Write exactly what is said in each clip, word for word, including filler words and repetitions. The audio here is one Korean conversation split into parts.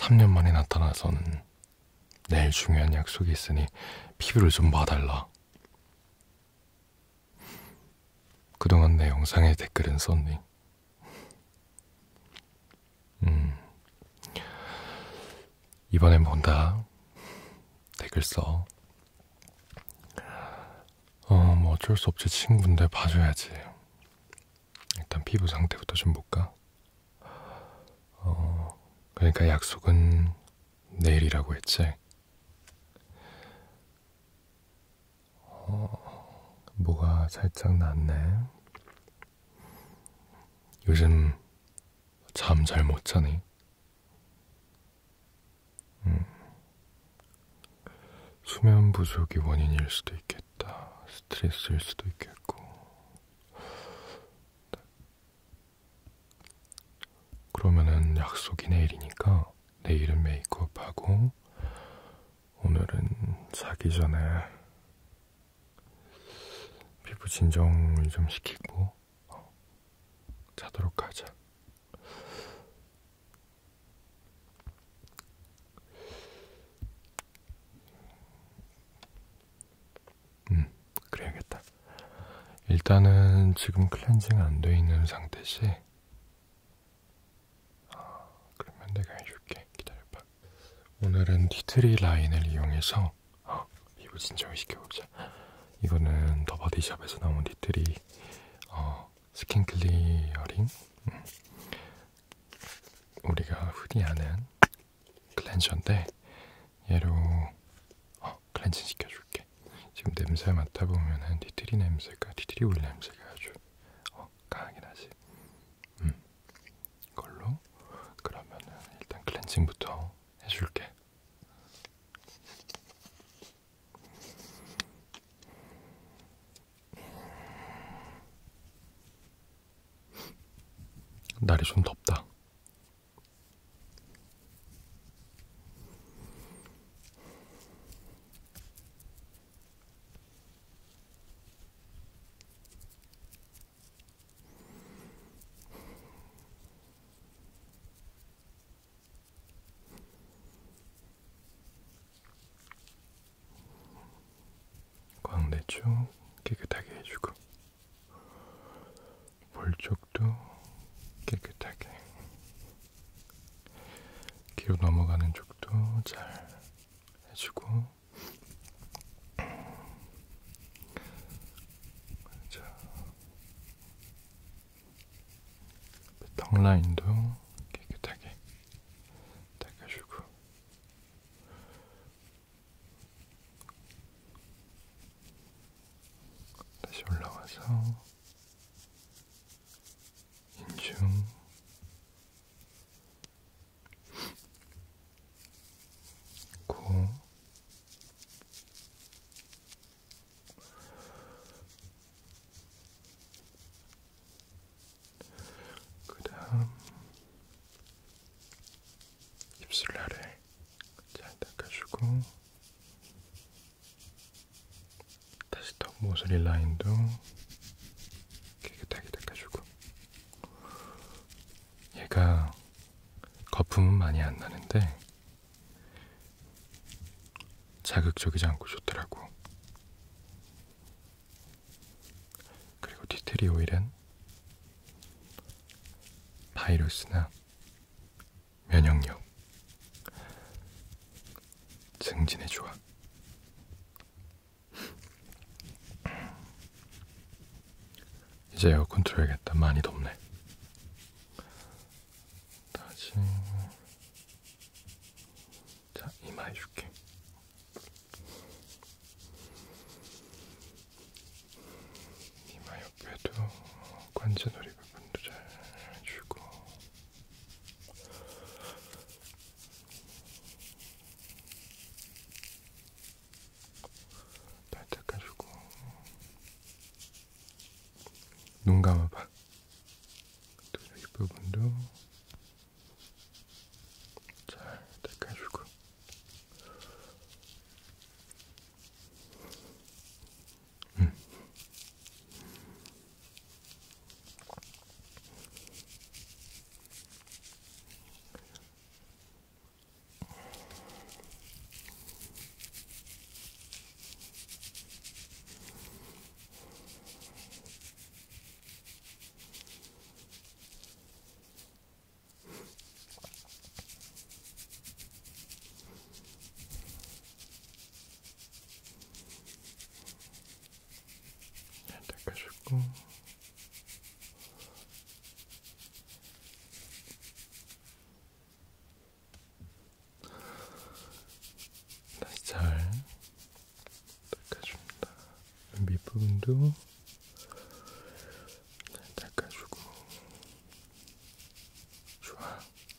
삼 년 만에 나타나서는 내일 중요한 약속이 있으니 피부를 좀 봐달라. 그동안 내 영상에 댓글은 썼니? 음, 이번엔 본다. 댓글 써. 어, 뭐 어쩔 수 없지. 친구인데 봐줘야지. 일단 피부 상태부터 좀 볼까? 어, 그러니까 약속은 내일이라고 했지? 어, 뭐가 살짝 낫네. 요즘 잠 잘 못 자니? 음, 수면 부족이 원인일 수도 있겠다. 스트레스일 수도 있겠고. 그러면은 약속이 내일이니까 내일은 메이크업하고 오늘은 자기 전에 피부 진정을 좀 시키고 어, 자도록 하자. 음, 그래야겠다. 일단은 지금 클렌징 안 돼 있는 상태지? 아, 그러면 내가 해줄게. 기다려봐. 오늘은 티트리 라인을 이용해서 어, 피부 진정을 시켜보자. 이거는 더 버디샵에서 나온 티트리 어, 스킨 클리어링. 음. 우리가 흔히 아는 클렌저인데 얘로 어, 클렌징 시켜줄게. 지금 냄새 맡아보면은 티트리 냄새가 티트리 오일 냄새가 아주 어, 강하게 나지. 음, 이걸로 그러면은 일단 클렌징부터 해줄게. 날이 좀 덥다. 광대 쪽 깨끗하게 해주고 볼 쪽도 깨끗하게, 귀로 넘어가는 쪽도 잘 해주고. 자, 턱 라인도 깨끗하게 닦아주고. 다시 올라와서 인중, 코, 그 다음 입술 아래 잘 닦아주고, 다시 턱 모서리 라인도 깨끗하게 닦아주고. 얘가 거품은 많이 안 나는데 자극적이지 않고 좋더라고. 그리고 티트리 오일은 바이러스나 면역력 증진에 좋아. 이제 에어컨 틀어야겠다. 많이 덥네. 다시 자, 이마 해줄게. 이마 옆에도 관자놀이 부분도 잘 해주고. 잘 닦아주고. 눈 감아봐. 또 여기 부분도 잘 닦아주고. 음. 부분도 잘 닦아주고. 좋아.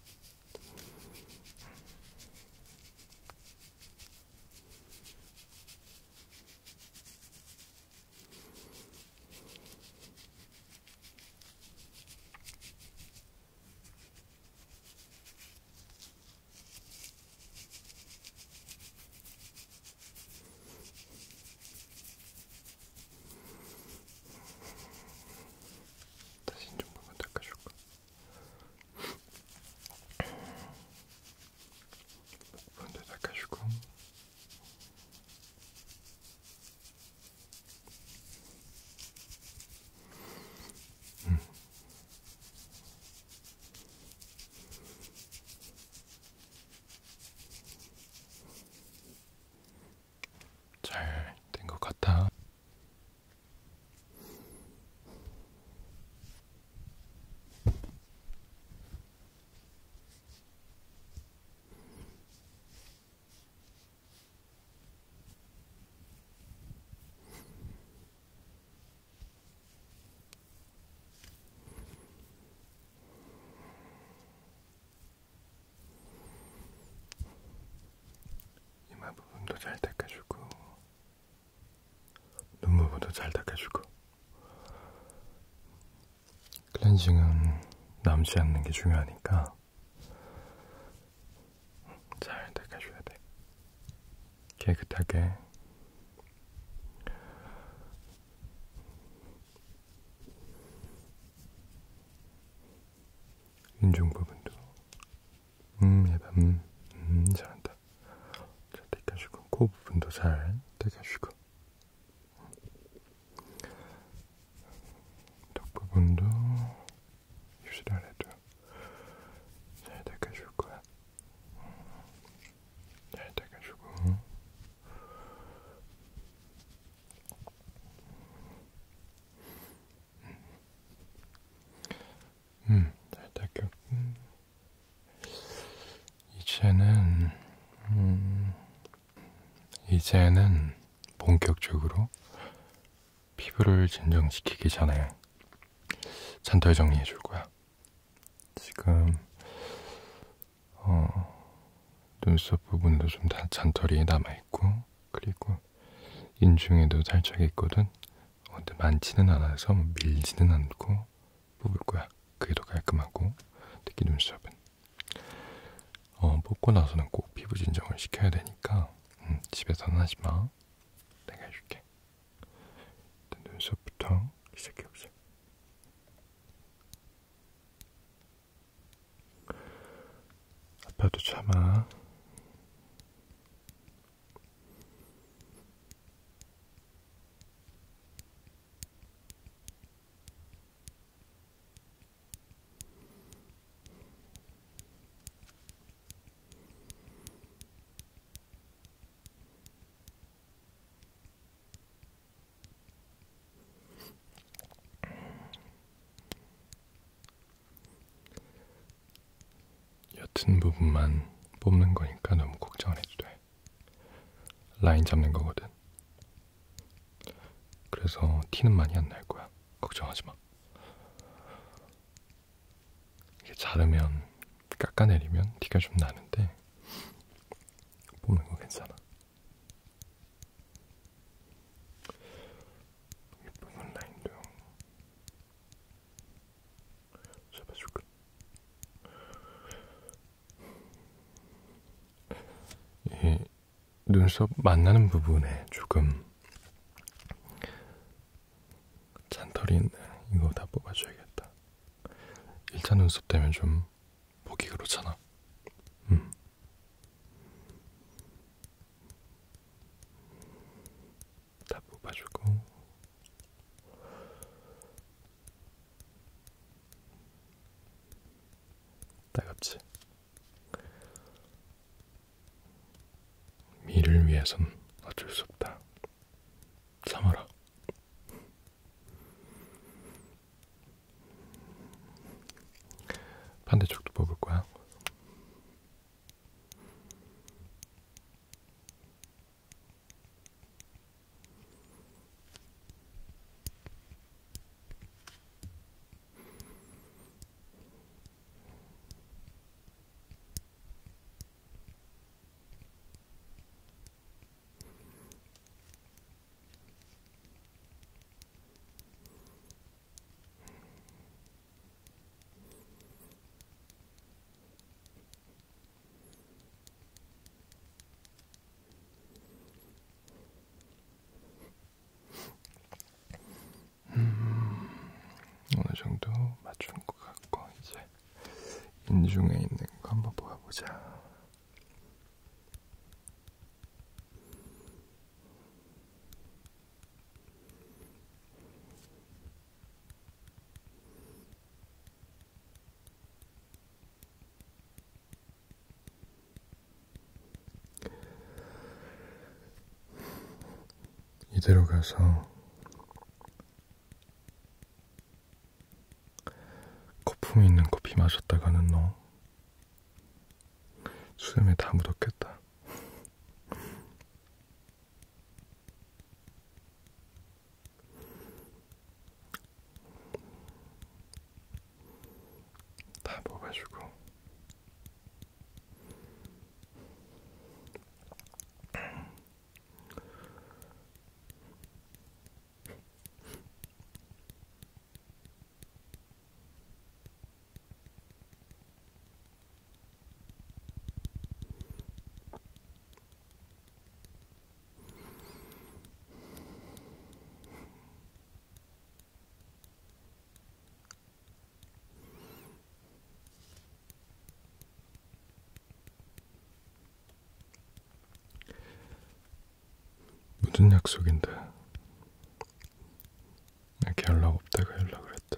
다시 인중 부분 닦아줄까? 부분도 닦아주고. 음. 잘 된 것 같아. 이마 부분도 잘 닦아주고, 눈 부분도 잘 닦아주고. 클렌징은 남지 않는 게 중요하니까 잘 닦아줘야 돼. 깨끗하게. 인중 부분도 음, 얘다, 음, 음, 잘한다. 잘 닦아주고, 코 부분도 잘 닦아주고, 턱 부분도 입술 아래도 잘 닦아줄 거야. 잘 닦아주고, 음, 잘 닦였고, 이제는 음, 이제는 본격적으로 피부를 진정시키기 전에 잔털 정리해줄 거야. 지금 어, 눈썹 부분도 좀 다 잔털이 남아있고, 그리고 인중에도 살짝 있거든. 어, 근데 많지는 않아서 밀지는 않고 뽑을 거야. 그게 더 깔끔하고. 특히 눈썹은 어, 뽑고 나서는 꼭 피부 진정을 시켜야 되니까 음, 집에서는 하지 마. 내가 해줄게. 일단 눈썹부터 시작해보자. 아파도 참아. 옅은 부분만 뽑는 거니까 너무 걱정 안 해도 돼. 라인 잡는 거거든. 그래서 티는 많이 안 날 거야. 걱정하지 마. 이게 자르면, 깎아내리면 티가 좀 나는데 뽑는 거 괜찮아. 윗부분 라인도 잡아줄까? 이 눈썹 만나는 부분에 조금 잔털이 있네. 이거 다 뽑아줘야겠다. 일자 눈썹 때문에 좀 보기 그렇잖아. 음. 다 뽑아주고, 따갑지? 미를 위해선 어쩔 수 없다. 참아라. 반대쪽도 뽑을 거야. 진중에 있는 거 한번 보아보자. 이대로 가서 거품 있는 커피 마셨다가는 너 수염에 다 묻었겠다. 다 뽑아주고. 무슨 약속인데 이렇게 연락 없다가 연락을 했대.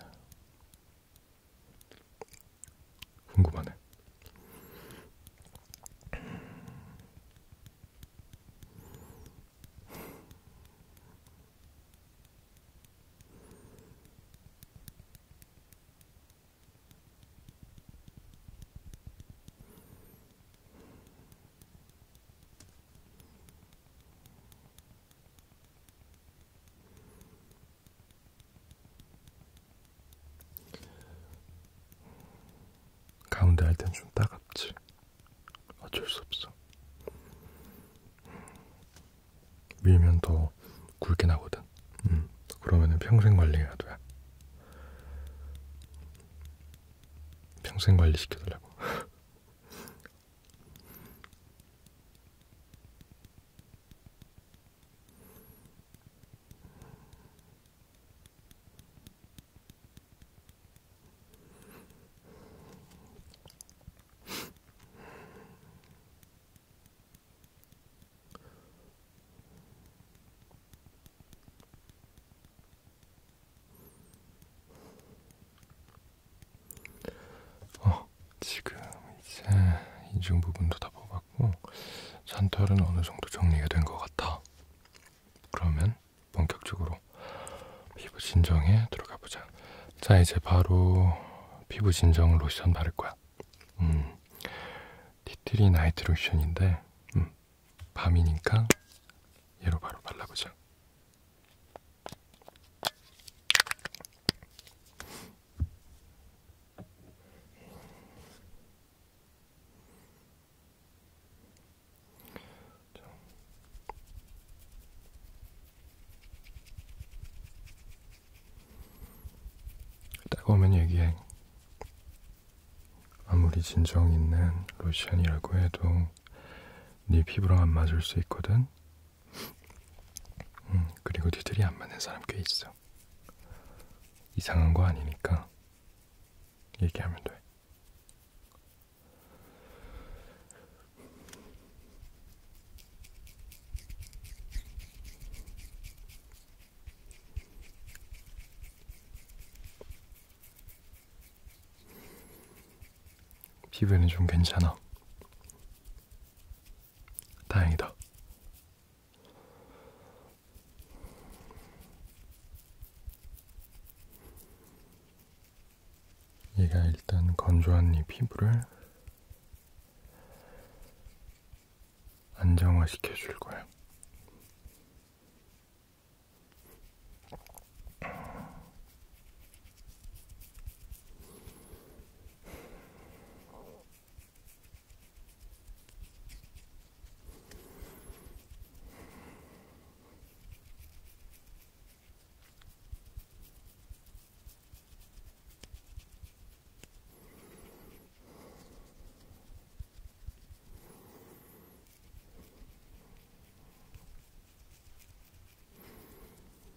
궁금하네. 가운데 할 땐 좀 따갑지. 어쩔 수 없어. 밀면 더 굵게 나거든. 음, 그러면은 평생 관리해야 돼. 평생 관리 시켜달라고. 어, 지금 이제 이중 부분도 다 뽑았고 잔털은 어느 정도 정리가 된 것 같아. 그러면 본격적으로 피부 진정에 들어가 보자. 자, 이제 바로 피부 진정 로션 바를 거야. 음, 티트리 나이트 로션인데 음, 밤이니까 얘로 바로 발라보자. 따가우면 얘기해. 아무리 진정 있는 로션이라고 해도 네 피부랑 안 맞을 수 있거든. 음, 그리고 니들이 안 맞는 사람 꽤 있어. 이상한 거 아니니까 얘기하면 돼. 피부에는 좀 괜찮아. 다행이다. 얘가 일단 건조한 네 피부를 안정화시켜 줄 거야.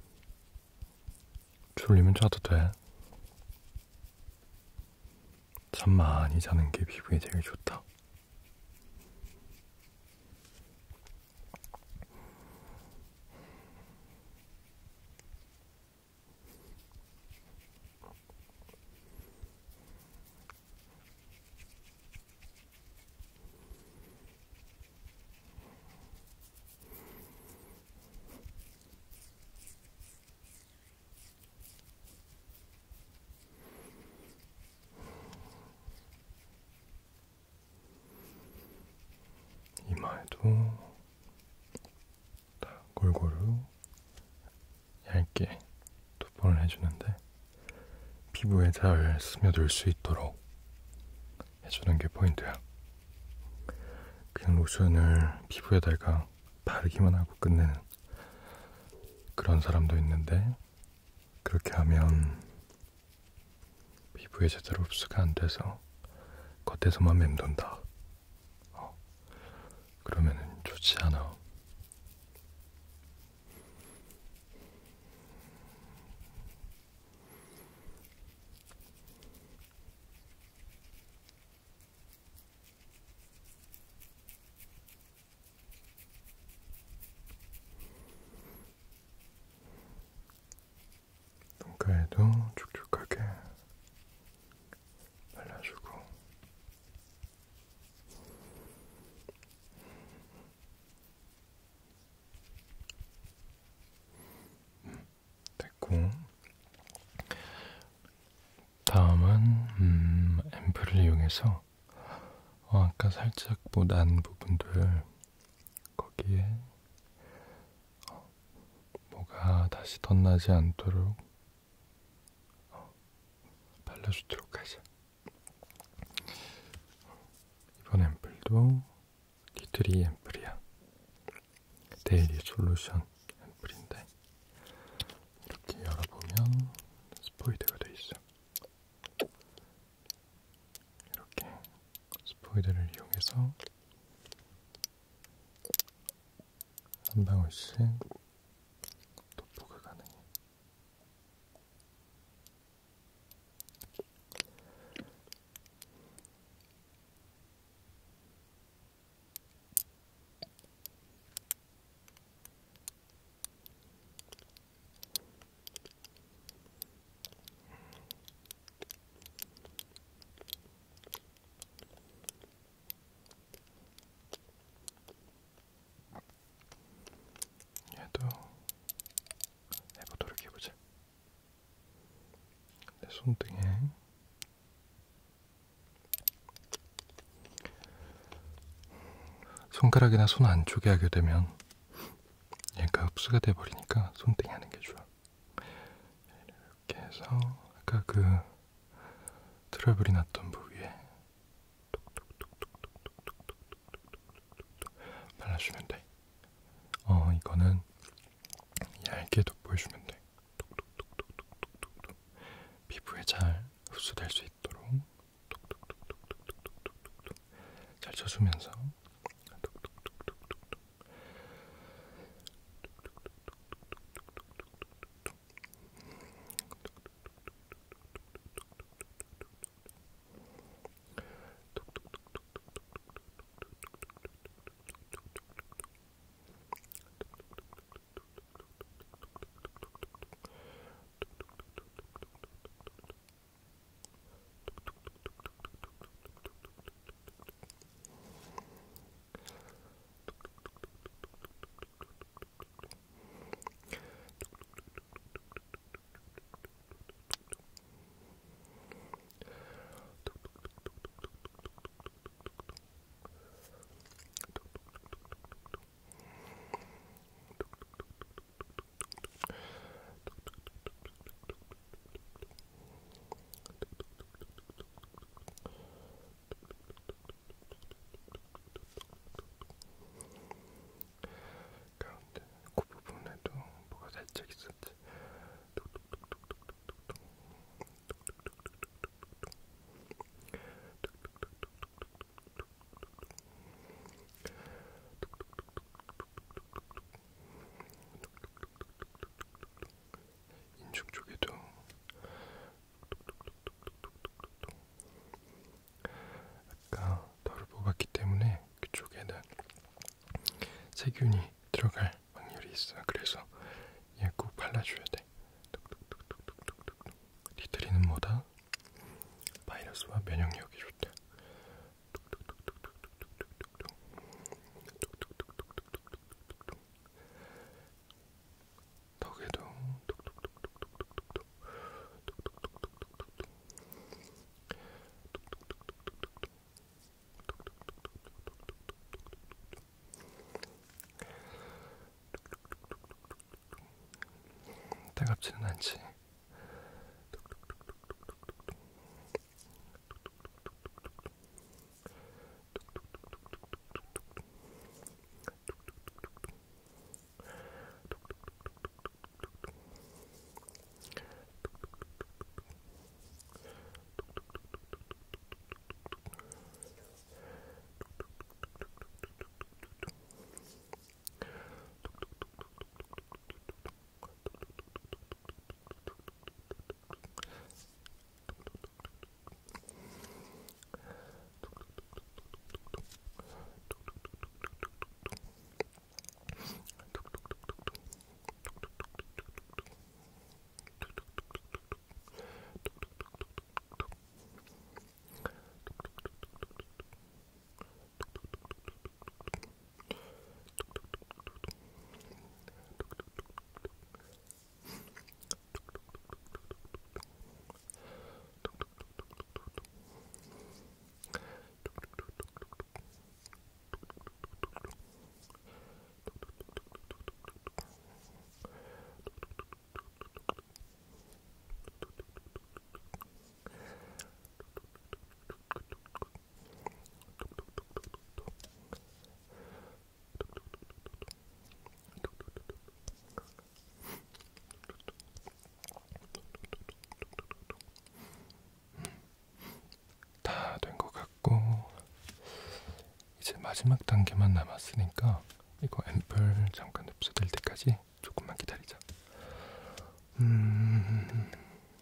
졸리면 자도 돼. 잠 많이 자는 게 피부에 되게 좋다. 이마에도 다 골고루 얇게 도포를 해주는데 피부에 잘 스며들 수 있도록 해주는 게 포인트야. 그냥 로션을 피부에다가 바르기만 하고 끝내는 그런 사람도 있는데, 그렇게 하면 피부에 제대로 흡수가 안 돼서 겉에서만 맴돈다. 어, 그러면은 좋지 않아. 눈가에도 촉촉하게 발라주고, 음, 됐고, 다음은 음, 앰플을 이용해서 어, 아까 살짝 뭐 난 부분들 거기에 어, 뭐가 다시 덧나지 않도록 어, 발라주도록 하자. 이번 앰플도 티트리 앰플이야. 데일리 솔루션 앰플인데, 이렇게 열어보면 스포이드가 돼 있어. 이렇게 스포이드를 이용해서 한 방울씩 도포가 가능해. 얘도 해보도록 해보자. 내 손등에 손가락이나 손 안쪽에 하게 되면 얘가 흡수가 돼버리니까 손등에 하는 게 좋아. 이렇게 해서 아까 그 트러블이 났던 부위에 발라주면 돼. 어, 이거는 얇게 돋보여주면 돼. 피부에 잘 흡수될 수 있도록 잘 쳐주면서 제가 덜 뽑았기 때문에 그쪽에는 세균이 들어갈 확률이 있어요. 그래서 얘 꼭 발라줘야 돼. 톡톡톡톡톡톡톡. 디트리는 뭐다? 바이러스와 면역력이 좋다. 덕에도 따갑지는 않지. 마지막 단계만 남았으니까 이거 앰플 잠깐 흡수될 때까지 조금만 기다리자. 음...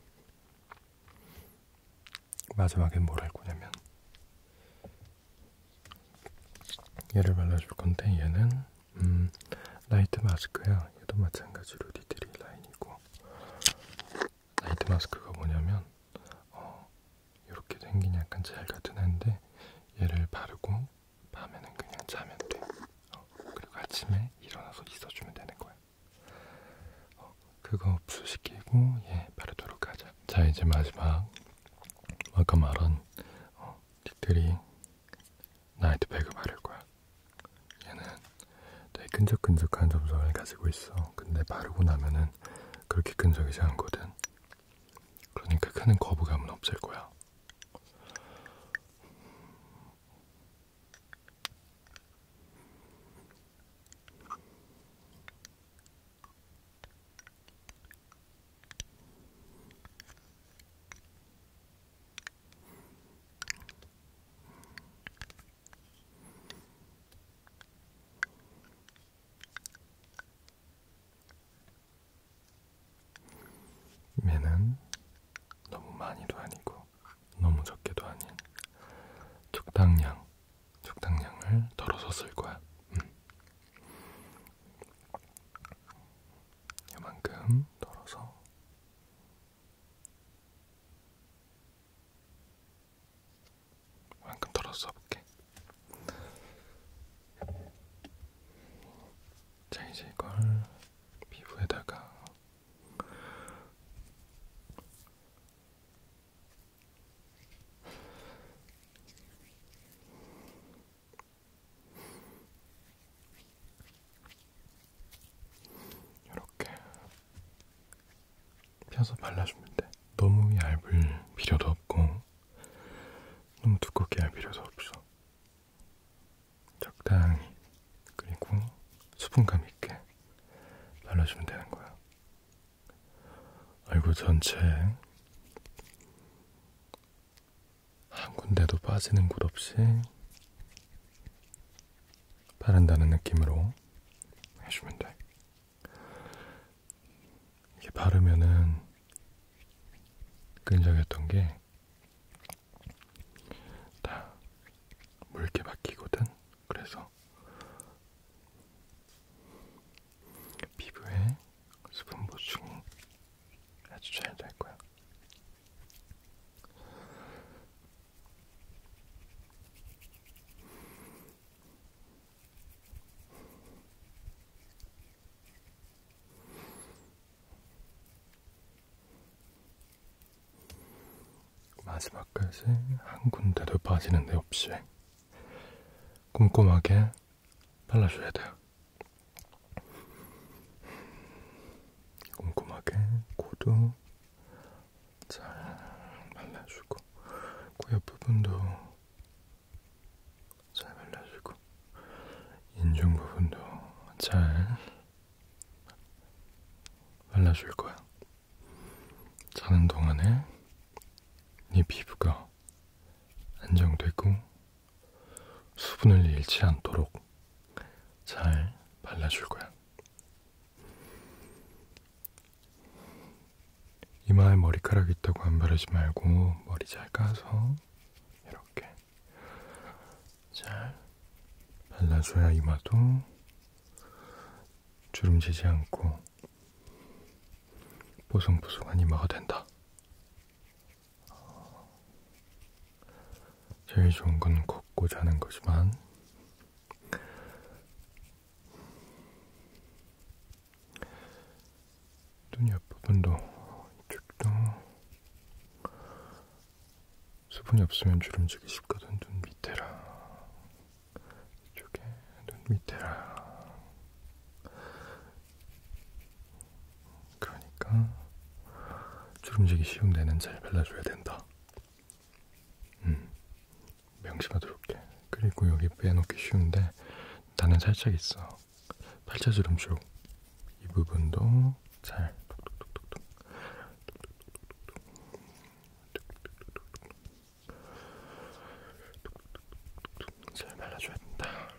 마지막에 뭘 할 거냐면 얘를 발라줄 건데 얘는 음, 나이트 마스크야. 얘도 마찬가지로 디트리 라인이고 나이트 마스크가 뭐냐면 어, 이렇게 생긴 약간 젤 같은 애인데 얘를 바르고 밤에는 그냥 자면 돼. 어, 그리고 아침에 일어나서 있어주면 되는 거야. 어, 그거 흡수시키고 얘 바르도록 하자. 자, 이제 마지막 아까 말한 어, 디트리 나이트 팩을 바를 거야. 얘는 되게 끈적끈적한 점성을 가지고 있어. 근데 바르고 나면은 그렇게 끈적이지 않거든. 그러니까 크는 거부감은 없을 거야. 얘는 너무 많이도 아니고 너무 적게도 아닌 적당량, 적당량을 덜어서 쓸 거야. 음. 이만큼 덜어서 이만큼 덜어서 써볼게. 자, 이제 이걸 피부에다가 이렇게 펴서 발라주면 돼. 너무 얇을 필요도 없고 너무 두껍게 할 필요도 없어. 적당히, 그리고 수분감 있게 발라주면 되는 거야. 얼굴 전체에 한 군데도 빠지는 곳 없이 바른다는 느낌으로 해주면 돼. 이게 바르면은 끈적였던 게 다 그래서 피부에 수분 보충이 아주 잘 될 거야. 마지막까지 한 군데도 빠지는 데 없이 꼼꼼하게 발라줘야 돼요. 꼼꼼하게 코도 잘 발라주고 코 옆부분도 잘 발라주고 인중 부분도 잘 발라줄 거야. 자는 동안에 네 피부가 안정되고 수분을 잃지 않도록 잘 발라줄 거야. 이마에 머리카락 있다고 안 바르지 말고 머리 잘 까서 이렇게 잘 발라줘야 이마도 주름지지 않고 뽀송뽀송한 이마가 된다. 제일 좋은 건 걷고 자는 거지만 눈 옆부분도 이쪽도 수분이 없으면 주름지기 쉽거든. 눈 밑에랑 이쪽에 눈 밑에랑 그러니까 주름지기 쉬운 데는 잘 발라줘야 된다. 음. 명심하도록 해. 그리고 여기 빼놓기 쉬운데 나는 살짝 있어. 팔자주름 쪽 이 부분도 잘 톡톡톡톡톡 잘 발라줘야 된다.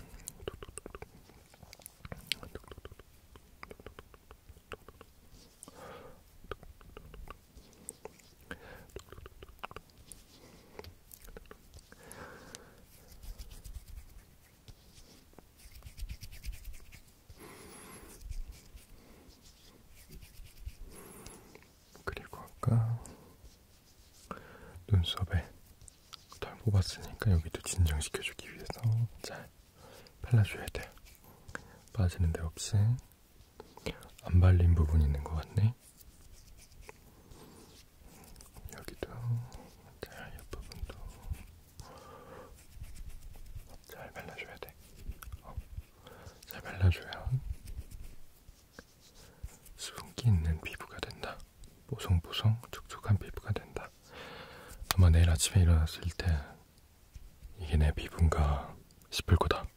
눈썹에 털 뽑았으니까 여기도 진정시켜주기 위해서 잘 발라줘야 돼. 빠지는 데 없이. 안 발린 부분이 있는 것 같네. 여기도 잘 옆부분도 잘 발라줘야 돼. 어, 잘 발라줘야 수분기 있는 피부가 된다. 뽀송뽀송 촉촉한 피부가 된다. 아마 내일 아침에 일어났을 때 이게 내 피부인가 싶을 거다.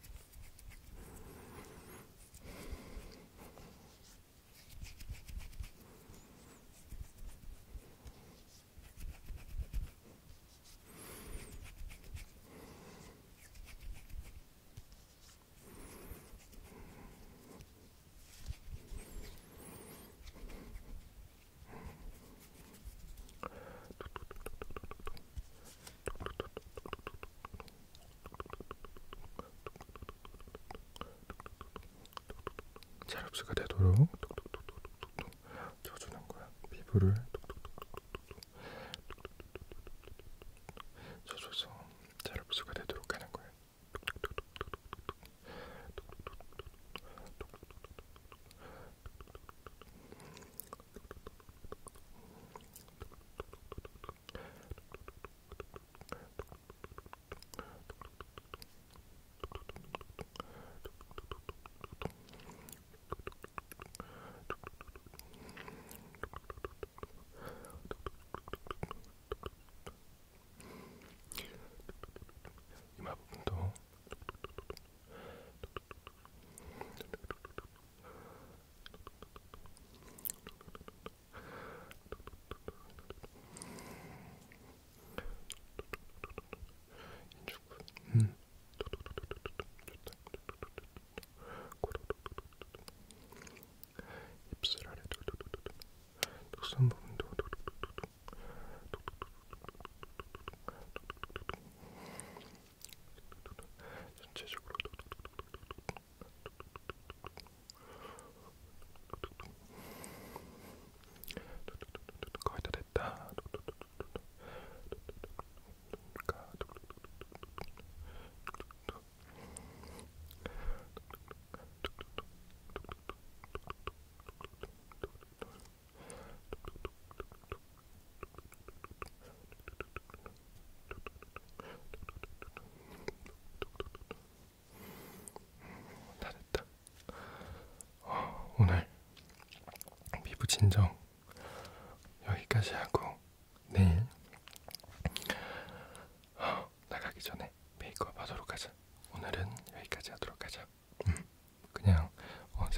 잘 흡수가 되도록 톡톡톡톡톡톡 쳐주는 거야. 피부를 톡톡톡톡톡톡 쳐줘서 잘 흡수가 되도록 하는 거야.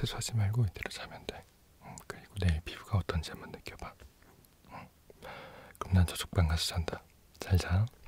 세수하지 말고 이대로 자면 돼. 응, 그리고 내일 피부가 어떤지 한번 느껴봐. 응. 그럼 난 저쪽 방 가서 잔다. 잘 자.